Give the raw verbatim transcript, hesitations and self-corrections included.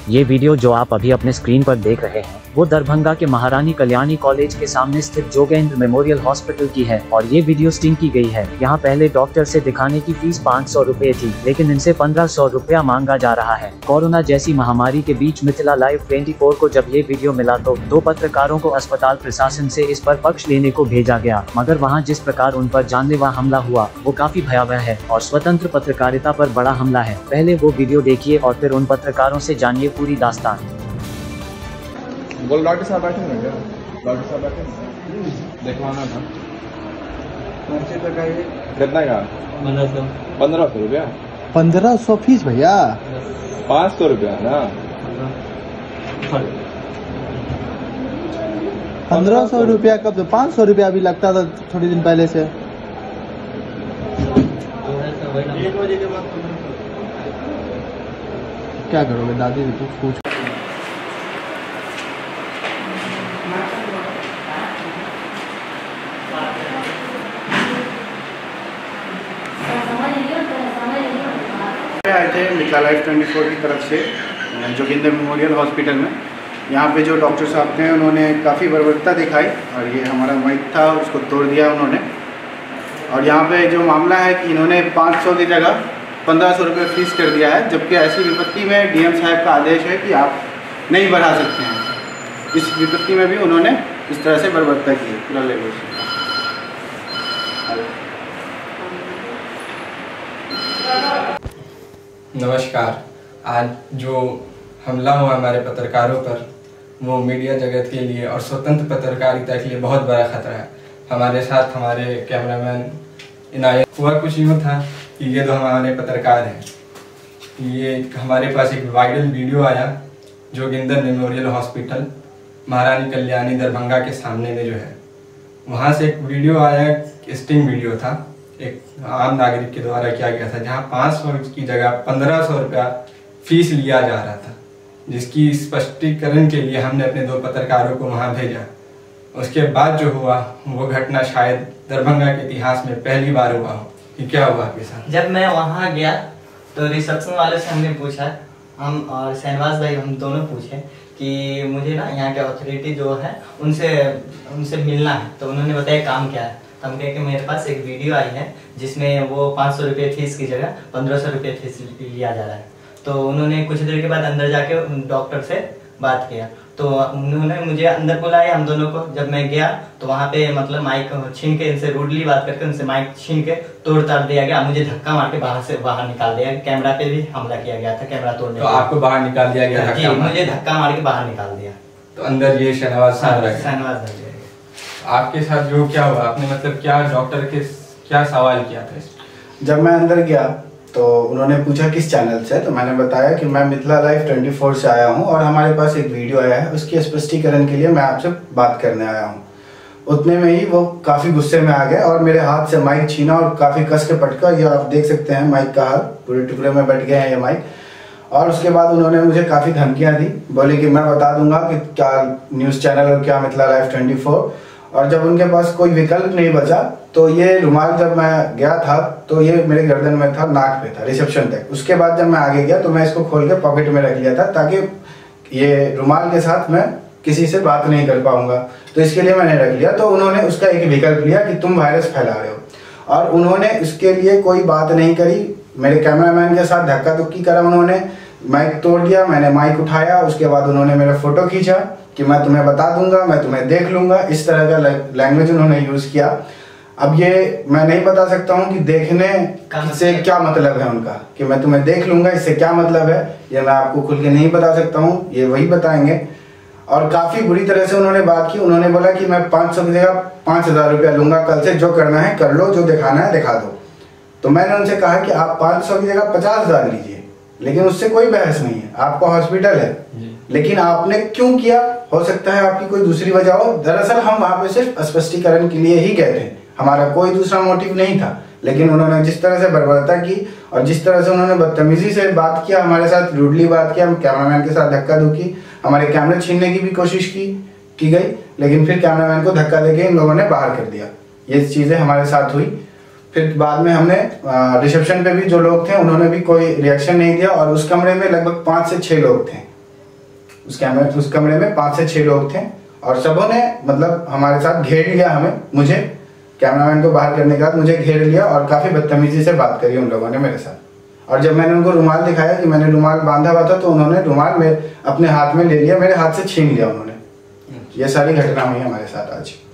ये वीडियो जो आप अभी अपने स्क्रीन पर देख रहे हैं वो दरभंगा के महारानी कल्याणी कॉलेज के सामने स्थित जोगेंद्र मेमोरियल हॉस्पिटल की है और ये वीडियो स्टिंग की गई है। यहाँ पहले डॉक्टर से दिखाने की फीस पाँच सौ रुपए थी, लेकिन इनसे पंद्रह सौ रुपया मांगा जा रहा है। कोरोना जैसी महामारी के बीच मिथिला लाइव चौबीस को जब ये वीडियो मिला तो दो पत्रकारों को अस्पताल प्रशासन से इस पर पक्ष लेने को भेजा गया, मगर वहाँ जिस प्रकार उन पर जानलेवा हमला हुआ वो काफी भयावह है और स्वतंत्र पत्रकारिता पर बड़ा हमला है। पहले वो वीडियो देखिए और फिर उन पत्रकारों से जानिए पूरी दास्तान। बोल डॉक्टर साहब बैठे हैं क्या? डॉक्टर साहब बैठे हैं, देखवाना था। कितना का? पंद्रह सौ रुपया। पंद्रह सौ फीस भैया? पाँच सौ रुपया ना। पंद्रह सौ रुपया कब से? पाँच सौ रुपया अभी लगता था थोड़ी दिन पहले से। क्या करोगे दादी तो पूछ। आए थे मिथिला लाइव चौबीस की तरफ से जोगेंद्र मेमोरियल हॉस्पिटल में। यहाँ पे जो डॉक्टर साहब थे उन्होंने काफ़ी बर्बरता दिखाई और ये हमारा माइक था उसको तोड़ दिया उन्होंने। और यहाँ पे जो मामला है कि इन्होंने पाँच सौ की जगह पंद्रह सौ रुपये फीस कर दिया है, जबकि ऐसी विपत्ति में डीएम साहब का आदेश है कि आप नहीं बढ़ा सकते हैं। इस विपत्ति में भी उन्होंने इस तरह से बर्बरता की पूरा लेवल से। नमस्कार। आज जो हमला हुआ हमारे पत्रकारों पर वो मीडिया जगत के लिए और स्वतंत्र पत्रकारिता के लिए बहुत बड़ा खतरा है। हमारे साथ हमारे कैमरामैन इनायत। हुआ कुछ यूँ था कि ये दो हमारे पत्रकार हैं। ये हमारे पास एक वायरल वीडियो आया जोगेंद्र मेमोरियल हॉस्पिटल महारानी कल्याणी दरभंगा के सामने में जो है, वहाँ से एक वीडियो आया, स्टिंग वीडियो था, एक आम नागरिक के द्वारा किया गया था, जहाँ पाँच सौ की जगह पंद्रह सौ रुपया फीस लिया जा रहा था, जिसकी स्पष्टीकरण के लिए हमने अपने दो पत्रकारों को वहाँ भेजा। उसके बाद जो हुआ वो घटना शायद दरभंगा के इतिहास में पहली बार हुआ हो। कि क्या हुआ आपके साथ? जब मैं वहाँ गया तो रिसेप्शन वाले से हमने पूछा, हम और शहनवाज भाई हम दोनों पूछे कि मुझे ना यहाँ के अथॉरिटी जो है उनसे उनसे मिलना है। तो उन्होंने बताया काम क्या है। तो हम कहे कि मेरे पास एक वीडियो आई है जिसमें वो पाँच सौ रुपये फीस की जगह पंद्रह सौ रुपये फीस लिया जा रहा है। तो उन्होंने कुछ देर के बाद अंदर जाके डॉक्टर से बात किया, तो उन्होंने मुझे अंदर बुलाया हम दोनों को। जब मैं गया तो वहाँ पे मतलब माइक छीन के इनसे रूडली बात करके उनसे माइक छीन के तोड़ ताड़ दिया गया। मुझे धक्का मार के बाहर से बाहर निकाल दिया। कैमरा पे भी हमला किया गया था, कैमरा तोड़ने। तो आपको बाहर निकाल दिया गया? जी, मुझे धक्का मार के बाहर निकाल दिया। तो अंदर ये शहनवाज साहब रहे? शहनवाज आपके साथ जो क्या हुआ, आपने मतलब क्या डॉक्टर के क्या सवाल किया था? जब मैं अंदर गया तो उन्होंने पूछा किस चैनल से, तो मैंने बताया कि मैं मिथिला लाइव चौबीस से आया हूं और हमारे पास एक वीडियो आया है, उसके स्पष्टीकरण के लिए मैं आपसे बात करने आया हूं। उतने में ही वो काफ़ी गुस्से में आ गए और मेरे हाथ से माइक छीना और काफ़ी कस के पटका। ये आप देख सकते हैं माइक का हाल, पूरे टुकड़े में बैठ गए हैं ये माइक। और उसके बाद उन्होंने मुझे काफ़ी धमकियाँ दी, बोले कि मैं बता दूंगा कि क्या न्यूज़ चैनल और क्या मिथिला लाइव चौबीस। और जब उनके पास कोई विकल्प नहीं बचा तो ये रुमाल जब मैं गया था तो ये मेरे गर्दन में था, नाक पे था, रिसेप्शन तक। उसके बाद जब मैं आगे गया तो मैं इसको खोल के पॉकेट में रख लिया था ताकि ये रुमाल के साथ मैं किसी से बात नहीं कर पाऊंगा, तो इसके लिए मैंने रख लिया। तो उन्होंने उसका एक विकल्प लिया कि तुम वायरस फैला रहे हो और उन्होंने इसके लिए कोई बात नहीं करी। मेरे कैमरामैन के साथ धक्का धुक्की करा, उन्होंने माइक तोड़ दिया, मैंने माइक उठाया। उसके बाद उन्होंने मेरा फोटो खींचा कि मैं तुम्हें बता दूंगा, मैं तुम्हें देख लूंगा, इस तरह का लैंग्वेज उन्होंने यूज किया। अब ये मैं नहीं बता सकता हूँ कि देखने से क्या मतलब है उनका, कि मैं तुम्हें देख लूंगा इससे क्या मतलब है, ये मैं आपको खुल के नहीं बता सकता हूँ, ये वही बताएंगे। और काफी बुरी तरह से उन्होंने बात की। उन्होंने बोला कि मैं पाँच सौ की जगह पाँच हजार रुपया लूंगा, कल से जो करना है कर लो, जो दिखाना है दिखा दो। तो मैंने उनसे कहा कि आप पाँच सौ की जगह पचास हजार लीजिए, लेकिन उससे कोई बहस नहीं है, आपका हॉस्पिटल है। लेकिन आपने क्यों किया, हो सकता है आपकी कोई दूसरी वजह हो। दरअसल हम वहां पे सिर्फ स्पष्टीकरण के लिए ही गए थे, हमारा कोई दूसरा मोटिव नहीं था। लेकिन उन्होंने जिस तरह से बर्बरता की और जिस तरह से उन्होंने बदतमीजी से बात किया, हमारे साथ रूडली बात किया, कैमरामैन के साथ धक्का धुक्की, हमारे कैमरे छीनने की भी कोशिश की की गई, लेकिन फिर कैमरामैन को धक्का देके इन लोगों ने बाहर कर दिया। ये चीजें हमारे साथ हुई। फिर बाद में हमने रिसेप्शन पे भी जो लोग थे उन्होंने भी कोई रिएक्शन नहीं दिया और उस कमरे में लगभग पाँच से छः लोग थे उस कैमरे उस कमरे में पाँच से छः लोग थे और सबों ने मतलब हमारे साथ घेर लिया हमें, मुझे कैमरामैन को बाहर करने के बाद मुझे घेर लिया और काफ़ी बदतमीजी से बात करी उन लोगों ने मेरे साथ। और जब मैंने उनको रुमाल दिखाया कि मैंने रुमाल बांधा हुआ था तो उन्होंने रुमाल में अपने हाथ में ले लिया, मेरे हाथ से छीन लिया उन्होंने। ये सारी घटना हुई हमारे साथ आज।